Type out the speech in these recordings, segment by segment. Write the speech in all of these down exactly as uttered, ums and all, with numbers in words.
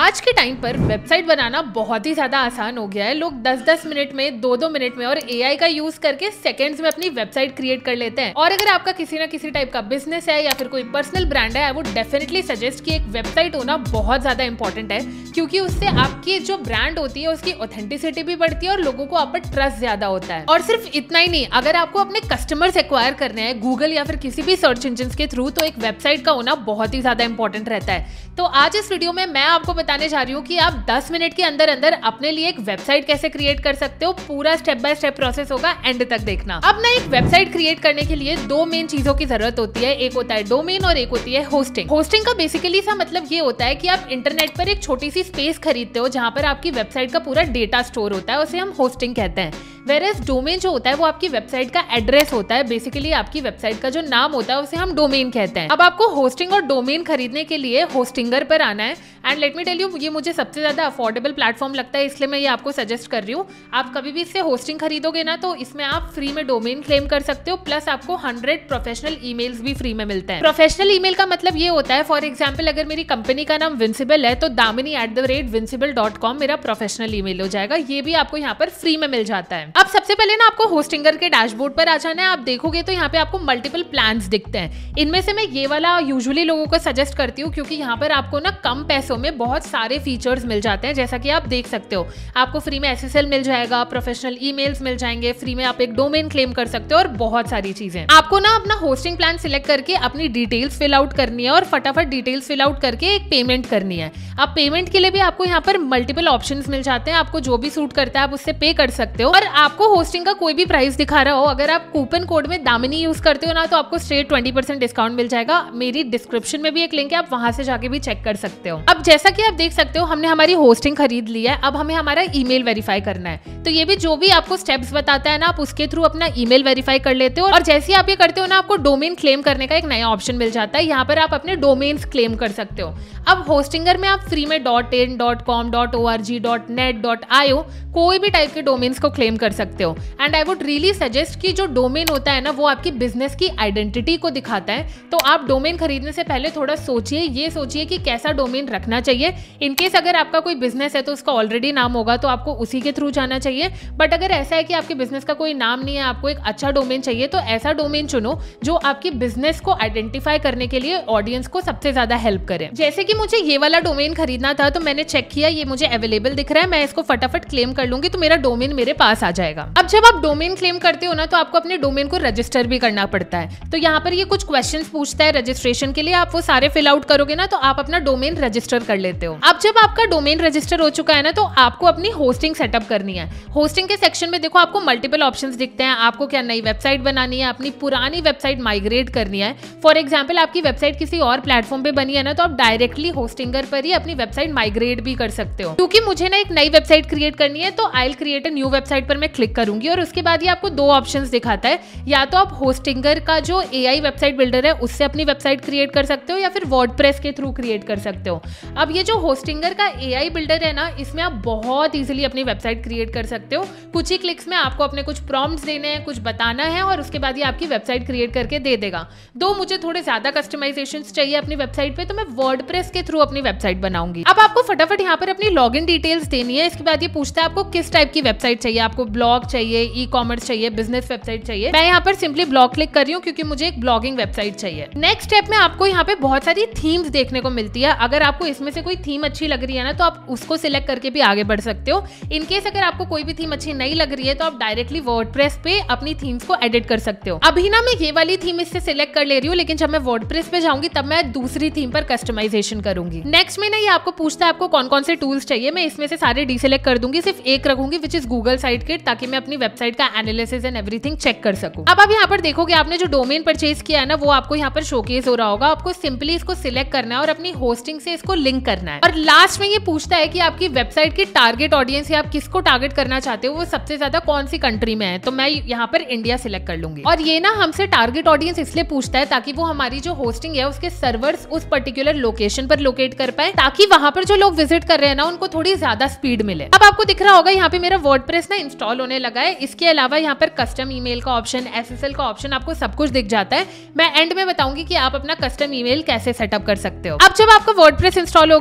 आज के टाइम पर वेबसाइट बनाना बहुत ही ज्यादा आसान हो गया है। लोग दस दस मिनट में, दो दो मिनट में और एआई का यूज करके सेकंड्स में अपनी वेबसाइट क्रिएट कर लेते हैं। और अगर आपका किसी ना किसी टाइप का बिजनेस है या फिर कोई पर्सनल ब्रांड है, आई वुड डेफिनेटली सजेस्ट कि एक वेबसाइट होना बहुत ज्यादा इंपॉर्टेंट है, क्योंकि उससे आपकी जो ब्रांड होती है उसकी ऑथेंटिसिटी भी बढ़ती है और लोगों को आप पर ट्रस्ट ज्यादा होता है। और सिर्फ इतना ही नहीं, अगर आपको अपने कस्टमर्स एक्वायर करने हैं गूगल या फिर किसी भी सर्च इंजिन के थ्रू, तो एक वेबसाइट का होना बहुत ही ज्यादा इंपॉर्टेंट रहता है। तो आज इस वीडियो में मैं आपको बताने जा रही हूँ कि आप दस मिनट के अंदर अंदर अपने लिए एक वेबसाइट कैसे क्रिएट कर सकते हो। पूरा स्टेप बाय स्टेप प्रोसेस होगा, एंड तक देखना। अब ना एक वेबसाइट क्रिएट करने के लिए दो मेन चीजों की जरूरत होती है, एक होता है डोमेन और एक होती है होस्टिंग। होस्टिंग का बेसिकली सा मतलब ये होता है कि आप इंटरनेट पर एक छोटी सी स्पेस खरीदते हो जहां पर आपकी वेबसाइट का पूरा डेटा स्टोर होता है, उसे हम होस्टिंग कहते हैं। वेरएज डोमेन जो होता है वो आपकी वेबसाइट का एड्रेस होता है, बेसिकली आपकी वेबसाइट का जो नाम होता है उसे हम डोमेन कहते हैं। अब आपको होस्टिंग और डोमेन खरीदने के लिए होस्टिंगर पर आना है। And let me tell you, ये मुझे सबसे ज्यादा अफोर्डेबल प्लेटफॉर्म लगता है, इसलिए मैं ये आपको सजेस्ट कर रही हूँ। आप कभी भी इससे होस्टिंग खरीदोगे ना, तो इसमें आप फ्री में डोमेन क्लेम कर सकते हो, प्लस आपको हंड्रेड प्रोफेशनल ईमेल्स भी फ्री में मिलते हैं। प्रोफेशनल ईमेल का मतलब ये होता है, फॉर एग्जाम्पल अगर मेरी कंपनी का नाम विंसिबल है तो दामिनी एट द रेट विंसिबल डॉट कॉम मेरा प्रोफेशनल ईमेल हो जाएगा। ये भी आपको यहाँ पर फ्री में मिल जाता है। अब सबसे पहले ना आपको होस्टिंगर के डैशबोर्ड पर आ जाना है। आप देखोगे तो यहाँ पे आपको मल्टीपल प्लान्स दिखते हैं। इनमें से मैं ये वाला यूजुअली लोगों को सजेस्ट करती हूँ, क्योंकि यहाँ पर आपको ना कम पैसों में बहुत सारे फीचर्स मिल जाते हैं। जैसा कि आप देख सकते हो, आपको फ्री में एसएसएल मिल जाएगा, प्रोफेशनल ईमेल्स मिल जाएंगे, फ्री में आप एक डोमेन क्लेम कर सकते हो और बहुत सारी चीजें। आपको ना अपना होस्टिंग प्लान सिलेक्ट करके अपनी डिटेल्स फिल आउट करनी है और फटाफट डिटेल्स फिल आउट करके एक पेमेंट करनी है। अब पेमेंट के लिए भी आपको यहाँ पर मल्टीपल ऑप्शंस मिल जाते हैं। आपको जो भी सूट करता है आप उससे पे कर सकते हो। और आपको होस्टिंग का कोई भी प्राइस दिखा रहा हो, अगर आप कूपन कोड में दामिनी यूज करते हो ना, तो आपको स्ट्रेट ट्वेंटी परसेंट डिस्काउंट मिल जाएगा। मेरी डिस्क्रिप्शन में भी एक लिंक है, आप वहां से जाके भी चेक कर सकते हो। अब जैसा कि आप देख सकते हो, हमने हमारी होस्टिंग खरीद ली है। अब हमें हमारा ईमेल वेरीफाई करना है। तो ये भी जो भी आपको स्टेप्स बताता है ना, आप उसके थ्रू अपना ईमेल वेरीफाई कर लेते हो। और जैसे ही आप ये करते हो ना, आपको डोमेन क्लेम करने का एक नया ऑप्शन मिल जाता है। यहाँ पर आप अपने डोमेन्स क्लेम कर सकते हो। अब होस्टिंगर में आप फ्री में dot in, dot com, dot O R G, dot net, dot I O कोई भी टाइप के डोमेन्स को क्लेम कर सकते हो। And I would really suggest कि जो डोमेन होता है ना, वो आपकी बिजनेस की आइडेंटिटी को दिखाता है। तो आप डोमेन खरीदने से पहले थोड़ा सोचिए, ये सोचिए कि कैसा डोमेन रखना चाहिए। इनकेस अगर आपका कोई बिजनेस है तो उसका ऑलरेडी नाम होगा, तो आपको उसी के थ्रू जाना चाहिए। बट अगर ऐसा है कि आपके बिजनेस का कोई नाम नहीं है, आपको एक अच्छा डोमेन चाहिए, तो ऐसा डोमेन चुनो जो आपकी बिजनेस को आइडेंटिफाई करने के लिए ऑडियंस को सबसे ज्यादा हेल्प करे। जैसे कि मुझे ये वाला डोमेन खरीदना था, तो मैंने चेक किया, ये मुझे अवेलेबल दिख रहा है। मैं इसको फटाफट क्लेम कर लूंगी तो मेरा डोमेन मेरे पास आ जाएगा। अब जब आप डोमेन क्लेम करते हो ना, तो आपको अपने डोमेन को रजिस्टर भी करना पड़ता है। तो यहाँ पर ये कुछ क्वेश्चंस पूछता है रजिस्ट्रेशन के लिए, आप वो सारे फिल आउट करोगे ना, तो आप अपना डोमेन रजिस्टर कर लेते हो। अब जब आपका डोमेन रजिस्टर हो चुका है ना, तो आपको अपनी होस्टिंग सेटअप करनी है। होस्टिंग के सेक्शन में देखो, आपको मल्टीपल ऑप्शंस दिखते हैं। आपको क्या नई वेबसाइट बनानी है, अपनी पुरानी वेबसाइट माइग्रेट करनी है। फॉर एग्जाम्पल आपकी वेबसाइट किसी और प्लेटफॉर्म पे बनी है ना, तो आप डायरेक्टली होस्टिंगर पर ही अपनी वेबसाइट माइग्रेट भी कर सकते हो। क्योंकि मुझे ना एक नई वेबसाइट क्रिएट करनी है, तो I will create a new website पर मैं क्लिक करूंगी और उसके बाद ये आपको दो ऑप्शंस दिखाता है। या तो आप होस्टिंगर का जो एआई वेबसाइट बिल्डर है उससे अपनी वेबसाइट क्रिएट कर सकते हो, या फिर वर्डप्रेस के थ्रू क्रिएट कर सकते हो। अब ये जो होस्टिंगर का एआई बिल्डर है ना, इसमें आप बहुत इजीली अपनी वेबसाइट क्रिएट कर सकते हो। कुछ ही क्लिक्स में आपको अपने कुछ प्रॉम्प्ट्स देने हैं, कुछ बताना है, और उसके बाद ये आपकी वेबसाइट क्रिएट करके दे देगा। दो मुझे थोड़े ज्यादा कस्टमाइजेशंस चाहिए अपनी वेबसाइट पे, तो मैं वर्डप्रेस के थ्रू अपनी वेबसाइट बनाऊंगी। अब आपको फटाफट यहाँ पर अपनी लॉगिन डिटेल्स देनी है। इसके बाद ये पूछता है आपको किस टाइप की वेबसाइट चाहिए, आपको ब्लॉग चाहिए, ई कॉमर्स चाहिए, बिजनेस वेबसाइट चाहिए। मैं यहाँ पर सिंपली ब्लॉग क्लिक कर रही हूँ, क्योंकि मुझे एक ब्लॉगिंग वेबसाइट चाहिए। नेक्स्ट स्टेप में आपको यहाँ पे बहुत सारी थीम्स देखने को मिलती है। अगर आपको इसमें से कोई थीम अच्छी लग रही है ना, तो आप उसको सिलेक्ट करके भी आगे बढ़ सकते हो। इनकेस अगर आपको कोई भी थीम अच्छी नहीं लग रही है, तो आप डायरेक्टली वर्डप्रेस पे अपनी थीम्स को एडिट कर सकते हो। अभी ना मैं ये वाली थीम इससे सिलेक्ट कर ले रही हूँ, लेकिन जब मैं वर्डप्रेस पे जाऊंगी तब मैं दूसरी थीम पर कस्टमाइजेशन करूंगी। नेक्स्ट में ना ये आपको पूछता है आपको कौन कौन से टूल्स चाहिए। मैं इसमें से सारे डीसेलेक्ट कर दूंगी, सिर्फ एक रखूंगी, which is Google site kit, ताकि मैं अपनी वेबसाइट का एनालिसिस एंड एवरीथिंग चेक कर सकूं। अब आप यहाँ पर देखोगे, आपने जो डोमेन परचेज किया है ना, वो आपको यहाँ पर शोकेस हो रहा होगा। आपको सिंपली इसको सिलेक्ट करना है और अपनी होस्टिंग से इसको लिंक करना है। और लास्ट में ये पूछता है कि आपकी वेबसाइट की टारगेट ऑडियंस या आप किसको टारगेट करना चाहते हो, वो सबसे ज्यादा कौन सी कंट्री में है। तो मैं यहाँ पर इंडिया सिलेक्ट कर लूंगी। और ये ना हमसे टारगेट ऑडियंस इसलिए पूछता है ताकि वो हमारी जो होस्टिंग है उसके सर्वर्स उस पर्टिकुलर लोकेशन पर लोकेट कर पाए, ताकि वहां पर जो लोग विजिट कर रहे हैं ना, उनको थोड़ी ज्यादा स्पीड मिले। अब आपको दिख रहा होगा यहाँ पे मेरा वर्डप्रेस ना इंस्टॉल होने लगा है। इसके अलावा यहाँ पर कस्टम ईमेल का ऑप्शन, एसएसएल का ऑप्शन, आपको सब कुछ दिख जाता है। मैं एंड में बताऊंगी कि आप अपना कस्टम ईमेल कैसे सेटअप कर सकते हो। अब जब आपका वर्डप्रेस इंस्टॉल हो गया है ना, तो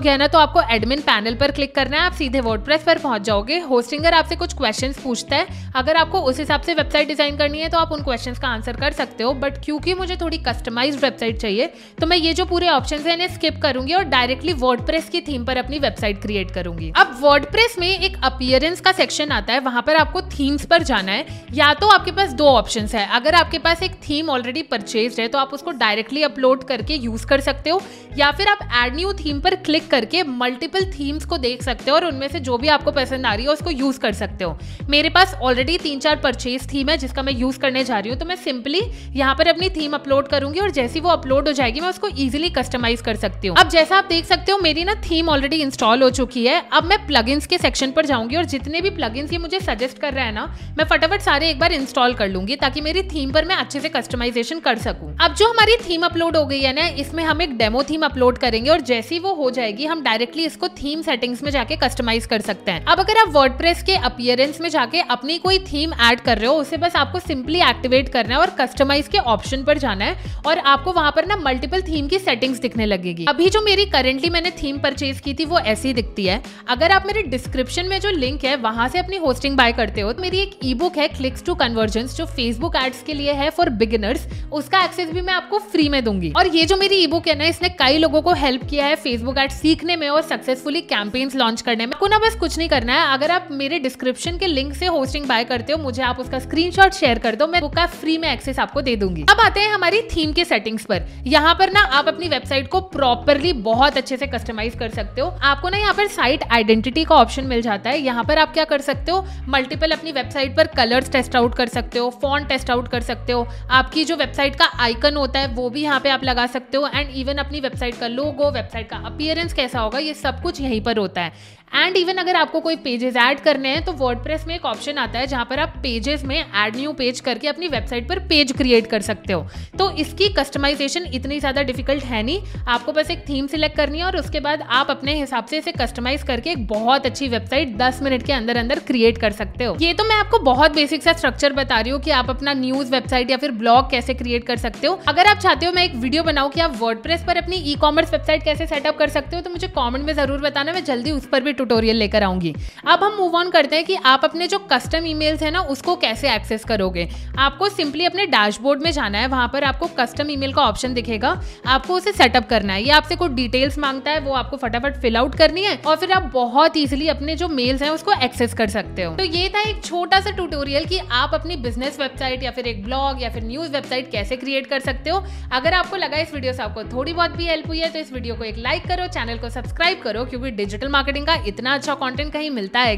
आपको एडमिन पैनल पर क्लिक करना है, आप सीधे वर्डप्रेस पर पहुंच जाओगे। होस्टिंगर आपसे कुछ क्वेश्चंस पूछता है, अगर आपको उस हिसाब से वेबसाइट डिजाइन करनी है तो आप उन क्वेश्चंस का आंसर कर सकते हो, बट क्योंकि मुझे थोड़ी कस्टमाइज्ड वेबसाइट चाहिए तो मैं ये जो पूरे ऑप्शंस हैं इन्हें स्किप करूंगी और डायरेक्टली वर्डप्रेस की थीम पर अपनी वेबसाइट क्रिएट करूंगी। अब वर्डप्रेस में एक अपीयरेंस का सेक्शन आता है, वहां पर आपको थीम्स पर जाना है। या तो आपके पास दो ऑप्शंस है, अगर आपके पास एक थीम ऑलरेडी परचेज्ड है तो आप उसको डायरेक्टली अपलोड करके यूज कर सकते हो, या फिर आप ऐड न्यू थीम पर क्लिक करके मल्टीपल थीम्स को देख सकते हो और उनमें से जो भी आपको पसंद आ रही है उसको यूज कर सकते हो। मेरे पास ऑलरेडी तीन चार परचेज थीम है जिसका मैं यूज करने जा रही हूँ, तो मैं सिंपली यहाँ पर अपनी थीम अपलोड करूंगी और जैसी वो अपलोड हो जाएगी मैं उसको इजीली कस्टमाइज कर सकती हूँ। अब जैसा आप देख सकते हो मेरी ना थीम ऑलरेडी इंस्टॉल हो चुकी है। अब मैं प्लगइन्स के सेक्शन पर जाऊंगी और जितने भी प्लगइन्स ये मुझे सजेस्ट कर रहा है ना, मैं फटाफट सारे एक बार इंस्टॉल कर लूंगी ताकि मेरी थीम पर मैं अच्छे से कस्टमाइजेशन कर सकूं। अब जो हमारी थीम अपलोड हो गई है ना, इसमें हम एक डेमो थीम अपलोड करेंगे और जैसी वो हो जाएगी हम डायरेक्टली इसको थीम सेटिंग्स में जाके कस्टमाइज कर सकते हैं। अब अगर आप वर्डप्रेस के अपीयरेंस में जाके अपनी कोई थीम ऐड कर रहे हो, उसे बस आपको सिंपली एक्टिवेट करना है और कस्टमाइज के ऑप्शन पर जाना है और आपको वहां पर ना मल्टीपल थीम की सेटिंग्स दिखने लगेगी। अभी जो मेरी करेंटली मैंने थीम परचेज की थी वो ऐसी दिखती है। अगर आप मेरे डिस्क्रिप्शन में जो लिंक है वहां से अपनी होस्टिंग बाय करते हो तो मेरी एक ई बुक है क्लिक्स टू कन्वर्जन्स जो फेसबुक एड्स के लिए है फॉर बिगिनर्स, उसका एक्सेस भी मैं आपको फ्री में दूंगी। और ये जो मेरी ई बुक है ना, इसने कई लोगों को हेल्प किया है फेसबुक एड्स सीखने में और सक्सेसफुली कैंपेन्स लॉन्च करने में। आपको ना बस कुछ नहीं करना है, अगर आप मेरे डिस्क्रिप्शन के लिंक से होस्टिंग बाय करते हो मुझे आप उसका स्क्रीनशॉट शेयर कर दो, मैं बुक का फ्री में एक्सेस आपको दे दूंगी। अब आते हैं हमारी थीम के सेटिंग्स पर। यहाँ पर ना आप अपनी वेबसाइट को प्रॉपरली बहुत अच्छे से कस्टमाइज कर सकते हो। आपको ना यहाँ पर साइट आइडेंटिटी का ऑप्शन मिल जाता है। यहाँ पर आप क्या कर सकते हो, मल्टीपल अपनी वेबसाइट पर कलर्स टेस्ट आउट कर सकते हो, फॉन्ट टेस्ट आउट कर सकते हो, आपकी जो वेबसाइट का आइकन होता है वो भी यहाँ पे आप लगा सकते हो, एंड इवन अपनी वेबसाइट का लोगो, वेबसाइट का अपीयरेंस कैसा होगा, ये सब कुछ यहीं पर होता है। एंड इवन अगर आपको कोई पेजेस ऐड करने हैं तो वर्डप्रेस में एक ऑप्शन आता है जहां पर आप पेजेस में ऐड न्यू पेज करके अपनी वेबसाइट पर पेज क्रिएट कर सकते हो। तो इसकी कस्टमाइजेशन इतनी ज्यादा डिफिकल्ट है नहीं, आपको बस एक थीम सिलेक्ट करनी है और उसके बाद आप अपने हिसाब से इसे कस्टमाइज करके एक बहुत अच्छी वेबसाइट दस मिनट के अंदर अंदर क्रिएट कर सकते हो। ये तो मैं आपको बहुत बेसिक सा स्ट्रक्चर बता रही हूँ कि आप अपना न्यूज वेबसाइट या फिर ब्लॉग कैसे क्रिएट कर सकते हो। अगर आप चाहते हो मैं एक वीडियो बनाऊं कि आप वर्डप्रेस पर अपनी ई कॉमर्स वेबसाइट कैसे सेटअप कर सकते हो तो मुझे कॉमेंट में जरूर बताना, मैं जल्दी उस पर भी ट्यूटोरियल लेकर आऊंगी। अब हम मूव ऑन करते हैं कि आप अपने जो कस्टम ईमेल्स है ना उसको कैसे एक्सेस करोगे। आपको सिंपली अपने डैशबोर्ड में जाना है, वहां पर आपको कस्टम ईमेल का ऑप्शन दिखेगा, आपको उसे सेटअप करना है। ये आपसे कुछ डिटेल्स मांगता है, वो आपको फटाफट फिल आउट करनी है और फिर आप बहुत इजीली अपने जो मेल्स हैं उसको एक्सेस कर सकते हो। तो ये था एक छोटा सा ट्यूटोरियल कि आप अपनी बिजनेस वेबसाइट या फिर एक ब्लॉग या फिर न्यूज वेबसाइट कैसे क्रिएट कर सकते हो। अगर आपको लगा इस वीडियो से आपको थोड़ी बहुत भी हेल्प हुई है तो इस वीडियो को एक लाइक करो, चैनल को सब्सक्राइब करो, क्योंकि डिजिटल मार्केटिंग का इतना अच्छा कंटेंट कहीं मिलता है